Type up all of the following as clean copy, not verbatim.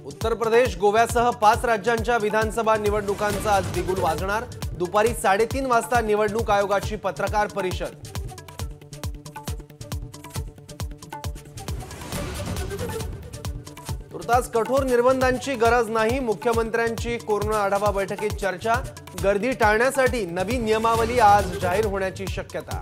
उत्तर प्रदेश, गोव्यासह 5 राज्यांच्या विधानसभा निवडणुकांचा आज बिगुल वाजणार। दुपारी 3:30 वाजता निवडणूक आयोगाची पत्रकार परिषद। तुर्तास कठोर निर्बंधांची गरज नाही, मुख्यमंत्र्यांची कोरोना आढावा बैठकीत चर्चा। गर्दी टाळण्यासाठी नवी नियमावली आज जाहीर होण्याची शक्यता।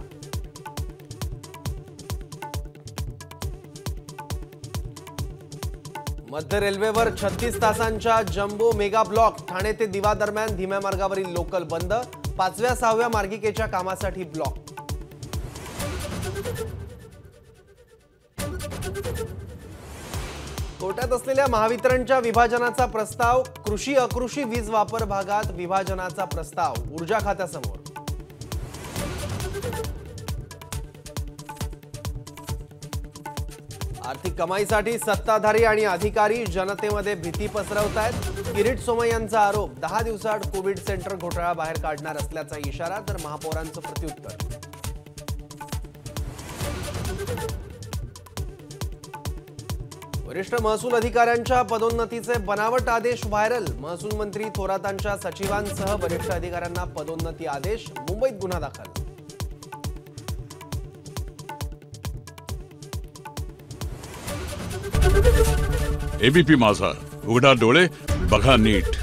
मध्य रेल्वेवर 36 तासांच्या जम्बो मेगा ब्लॉक। ठाणे ते दिवा दरम्यान धीम्या मार्गावरील लोकल बंद। 5व्या-6व्या मार्गिकेच्या कामासाठी ब्लॉक। कोर्टात असलेल्या महावितरणच्या विभाजनाचा प्रस्ताव। कृषी अकृषी वीज वापर भागात विभाजनाचा प्रस्ताव ऊर्जा खात्यासमोर। आर्थिक कमाईसाठी सत्ताधारी आणि अधिकारी जनतेमध्ये भीती पसरवतायत। किरीट सोमय्यांचा आरोप। 10 दिवसात कोविड सेंटर घोटाळा बाहेर काढणार असल्याचा इशारा, तर महापौरांचं प्रत्युत्तर। वरिष्ठ महसूल अधिकाऱ्यांच्या पदोन्नतीचे बनावट आदेश व्हायरल। महसूल मंत्री थोरातांच्या सचिवांसह वरिष्ठ अधिकाऱ्यांना पदोन्नती आदेश। मुंबईत गुन्हा दाखल। एबीपी माझा, उघडा डोळे बघा नीट।